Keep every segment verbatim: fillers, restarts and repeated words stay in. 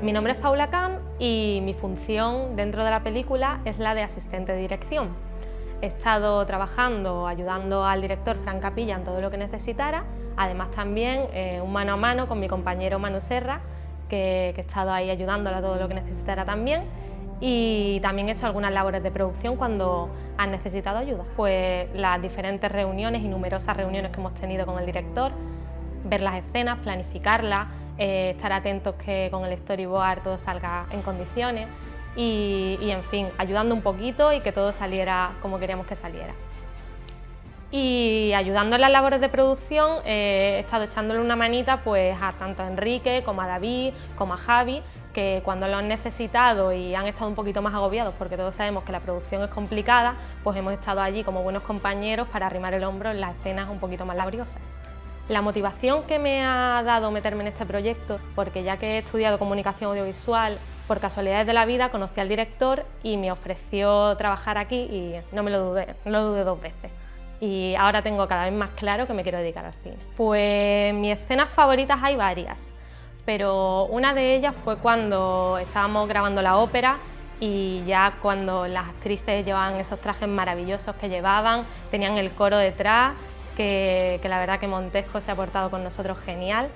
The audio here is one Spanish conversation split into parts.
Mi nombre es Paula Camp y mi función dentro de la película es la de asistente de dirección. He estado trabajando, ayudando al director Fran Capilla en todo lo que necesitara, además también eh, un mano a mano con mi compañero Manu Serra, que, que he estado ahí ayudándolo a todo lo que necesitara también, y también he hecho algunas labores de producción cuando han necesitado ayuda. Pues las diferentes reuniones y numerosas reuniones que hemos tenido con el director, ver las escenas, planificarlas, eh, estar atentos que con el storyboard todo salga en condiciones y, y en fin, ayudando un poquito y que todo saliera como queríamos que saliera. Y ayudando en las labores de producción eh, he estado echándole una manita pues a tanto a Enrique como a David como a Javi, que cuando lo han necesitado y han estado un poquito más agobiados porque todos sabemos que la producción es complicada, pues hemos estado allí como buenos compañeros para arrimar el hombro en las escenas un poquito más laboriosas. La motivación que me ha dado meterme en este proyecto, porque ya que he estudiado comunicación audiovisual, por casualidades de la vida conocí al director y me ofreció trabajar aquí y no me lo dudé, no lo dudé dos veces. Y ahora tengo cada vez más claro que me quiero dedicar al cine. Pues mis escenas favoritas hay varias, pero una de ellas fue cuando estábamos grabando la ópera y ya cuando las actrices llevaban esos trajes maravillosos que llevaban, tenían el coro detrás, que, que la verdad que Montesco se ha portado con nosotros genial,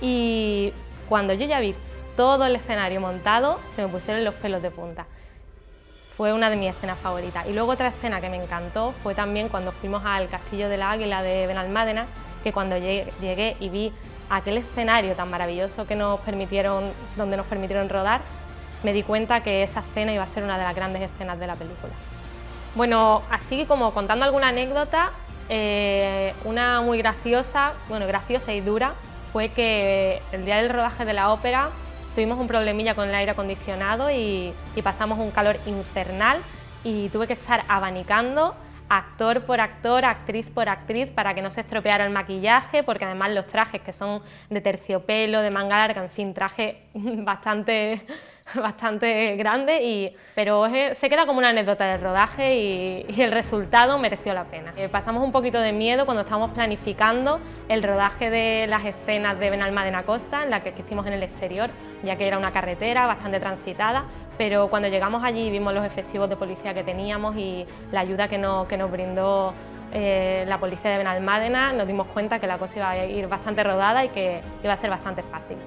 y cuando yo ya vi todo el escenario montado se me pusieron los pelos de punta. Fue una de mis escenas favoritas. Y luego otra escena que me encantó fue también cuando fuimos al Castillo de la Águila de Benalmádena, que cuando llegué y vi aquel escenario tan maravilloso que nos permitieron, donde nos permitieron rodar, me di cuenta que esa escena iba a ser una de las grandes escenas de la película. Bueno, así como contando alguna anécdota, eh, una muy graciosa, bueno, graciosa y dura, fue que el día del rodaje de la ópera tuvimos un problemilla con el aire acondicionado y, y pasamos un calor infernal y tuve que estar abanicando actor por actor, actriz por actriz para que no se estropeara el maquillaje, porque además los trajes que son de terciopelo, de manga larga, en fin, traje bastante, bastante grande, y, pero es, se queda como una anécdota del rodaje y, y el resultado mereció la pena. Eh, pasamos un poquito de miedo cuando estábamos planificando el rodaje de las escenas de Benalmádena Costa, en la que, que hicimos en el exterior, ya que era una carretera bastante transitada, pero cuando llegamos allí vimos los efectivos de policía que teníamos y la ayuda que nos, que nos brindó eh, la policía de Benalmádena, nos dimos cuenta que la cosa iba a ir bastante rodada y que iba a ser bastante fácil.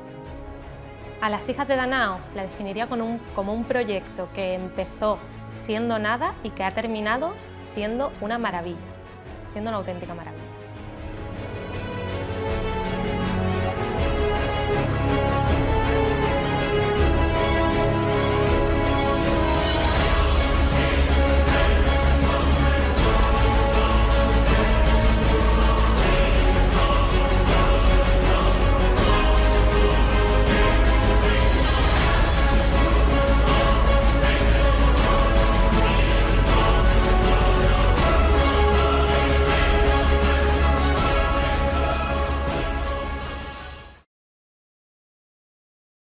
A Las hijas de Danao la definiría con un, como un proyecto que empezó siendo nada y que ha terminado siendo una maravilla, siendo una auténtica maravilla.